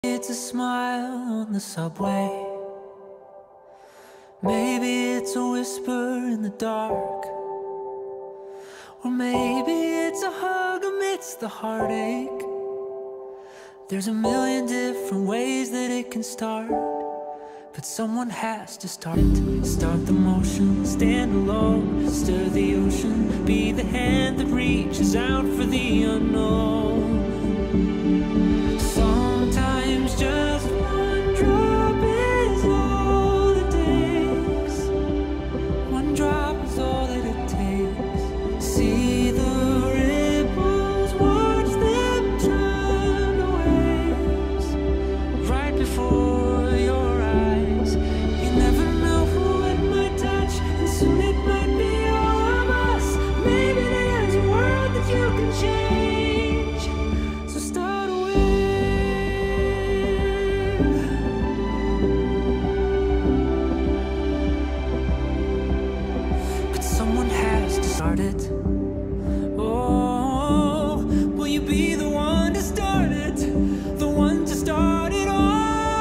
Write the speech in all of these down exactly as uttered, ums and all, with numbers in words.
It's a smile on the subway. Maybe it's a whisper in the dark. Or maybe it's a hug amidst the heartache. There's a million different ways that it can start, but someone has to start it. Start the motion, stand alone, stir the ocean, be the hand that reaches out for the unknown. Sometimes just one drop is all it takes. One drop is all that it takes. See the ripples, watch them turn to waves right before your eyes. You never know who it might touch, and soon it might be all of us. Maybe there's a world that you can change. So start a wave. But someone has to start it. Oh, will you be the one to start it? The one to start it all?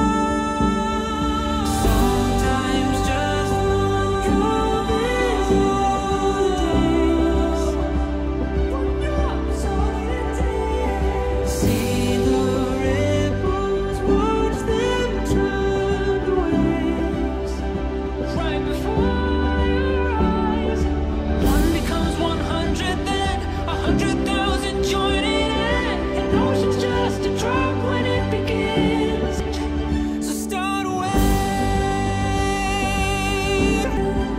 Sometimes just one drop is all it takes. One drop is all it takes. See the ripples, watch them turn to waves right before your eyes. One becomes one hundred, then a hundred thousand join in. And ocean's just a drop when it begins. So start a wave.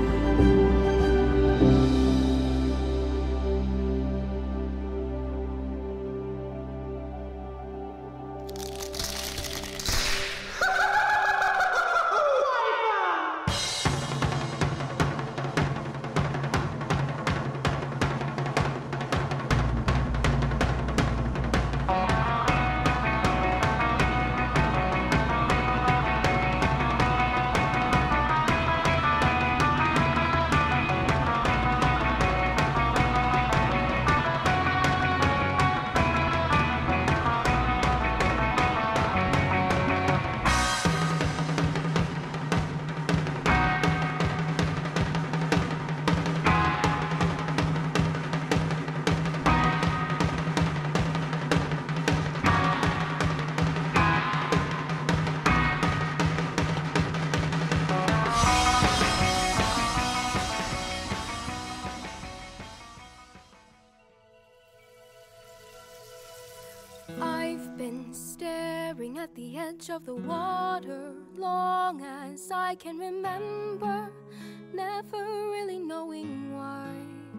I've been staring at the edge of the water long as I can remember, never really knowing why.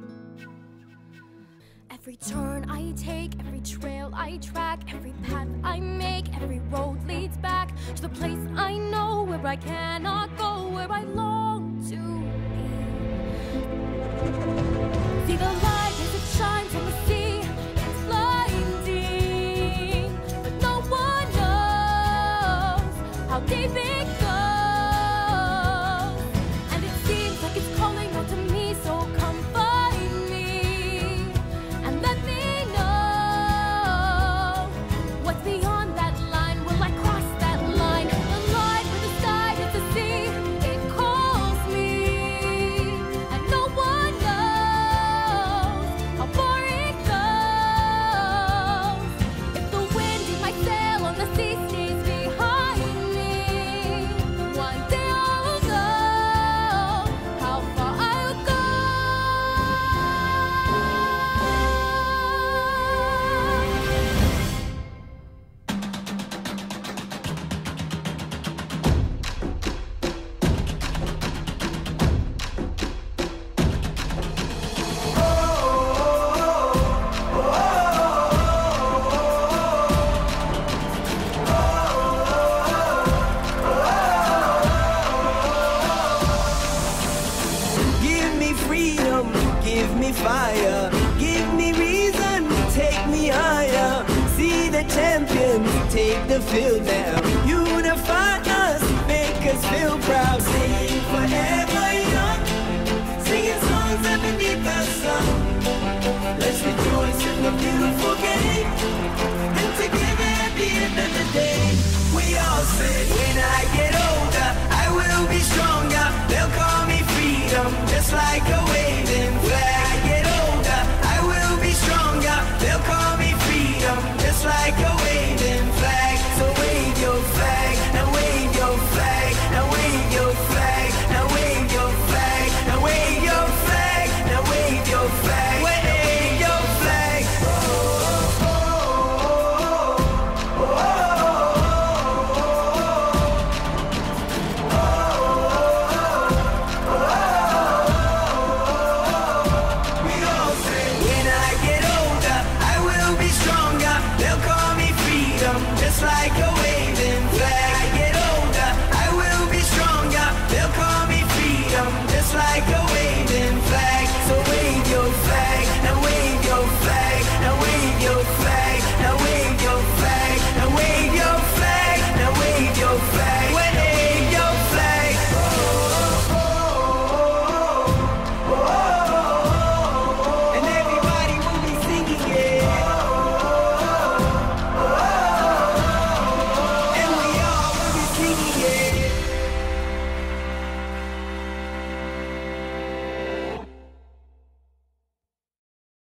Every turn I take, every trail I track, every path I make, every road leads back to the place I know, where I cannot go, where I long to be. See the light as it shines on the sea, it's blinding, but no one knows how deep it goes. And it seems like it's calling out to me, so come find me and let me know what's beyond that line. Will I cross that line? The line where the sky hits the sea, it calls me, and no one knows how far it goes. If the wind in my sail on the sea stays behind me, one day I'll know how far I'll go. Give me freedom, give me fire, give me reason, take me higher. See the champions take the field now. Unify us, make us feel proud. Sing forever young, singing songs underneath the sun. Let's rejoice in the beautiful game, and together at the end of the day, we like a